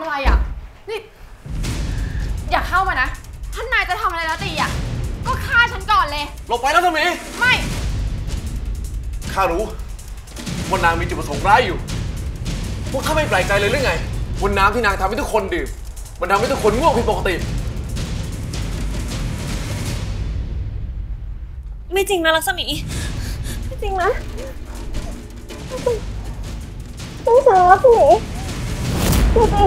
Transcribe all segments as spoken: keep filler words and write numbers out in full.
อะไรอ่ะนี่อย่าเข้ามานะท่านนายจะทำอะไรแล้วตีอ่ะก็ฆ่าฉันก่อนเลยหลบไปแล้วทำไมไม่ข้ารู้ว่านางมีจุดประสงค์ร้ายอยู่พวกข้าไม่แปลกใจเลยหรือไงวันน้ำที่นางทำให้ทุกคนดื่มมันทำให้ทุกคนง่วงผิดปกติไม่จริงนะลักษมีไม่จริงนะไม่ใช่ลักษมีจริง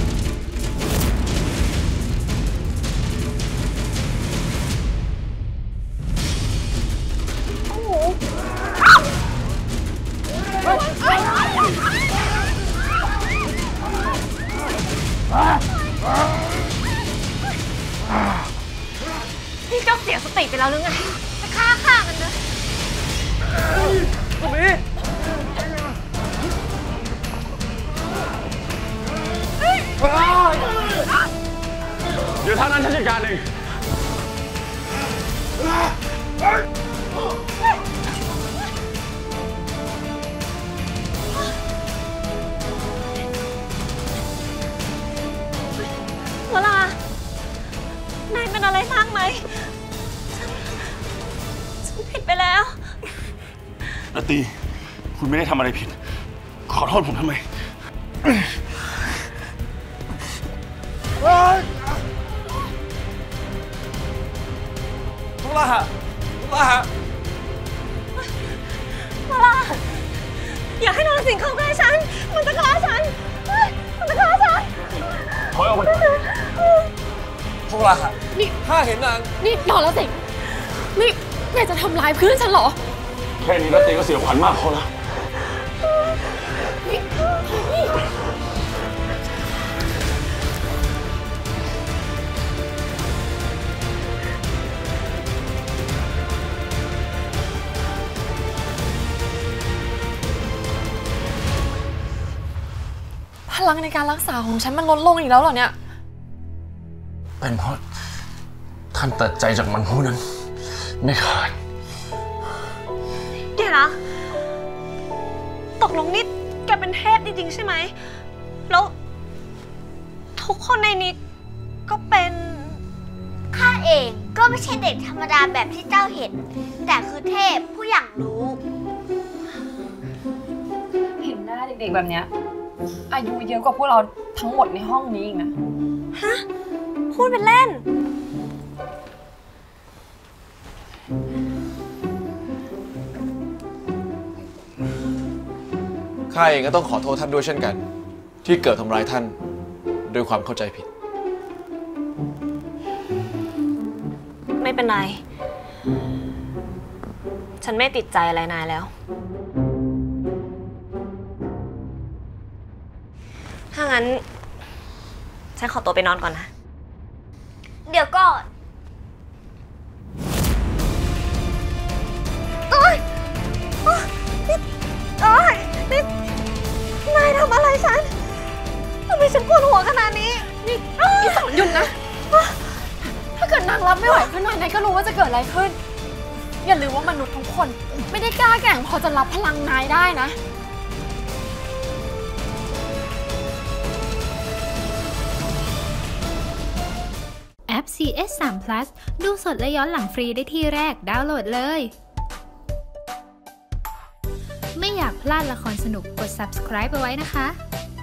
นี่เจ้าเสียสติไปแล้วหรือไงจะฆ่าฆ่ากันเลยลูกหมีเดี๋ยวทางนั้นฉันจัดการเองวลานายเป็นอะไรมากไหมฉันผิดไปแล้วอาตีคุณไม่ได้ทำอะไรผิดขอโทษผมทำไมทุลาฮะทุลาฮะวลาอย่าให้นรสิงห์เข้าใกล้ฉันมันจะฆ่าฉันมันจะฆ่าฉันถอยออกไปทุลาฮะนี่ข้าเห็นนางนี่นอนแล้วสินี่นายจะทำร้ายเพื่อนฉันเหรอแค่นี้แล้วตีก็เสียขวัญมากพอแล้วพลังในการรักษาของฉันมันลดลงอีกแล้วเหรอเนี่ยเป็นเพราะท่านตัดใจจากมันผู้นั้นไม่ขาดเดี๋ยวนะตกลงนี่แกเป็นเทพจริงๆใช่ไหมแล้วทุกคนในนี้ก็เป็นข้าเองก็ไม่ใช่เด็กธรรมดาแบบที่เจ้าเห็นแต่คือเทพผู้อย่างรู้เห็นหน้าเด็กๆแบบเนี้ยอายุเยอะกว่าพวกเราทั้งหมดในห้องนี้อีกนะฮะพูดเป็นเล่นข้าเองก็ต้องขอโทษท่านด้วยเช่นกันที่เกิดทำร้ายท่านด้วยความเข้าใจผิดไม่เป็นไรฉันไม่ติดใจอะไรนายแล้วถ้างั้นฉันขอตัวไปนอนก่อนนะเดี๋ยวก่อนโอ๊ยโอ๊ยโอ๊ยนี่นายทำอะไรฉันทำไมฉันปวดหัวขนาดนี้นี่นี่สอนหยุดนะถ้าเกิดนางรับไม่ไหวขึ้นมานายก็รู้ว่าจะเกิดอะไรขึ้นอย่าลืมว่ามนุษย์ทุกคนไม่ได้กล้าแกร่งพอจะรับพลังนายได้นะแอป ซี เอส สาม พลัส ดูสดและย้อนหลังฟรีได้ที่แรกดาวน์โหลดเลยไม่อยากพลาดละครสนุกกด ซับสไครบ์ เอาไว้นะคะ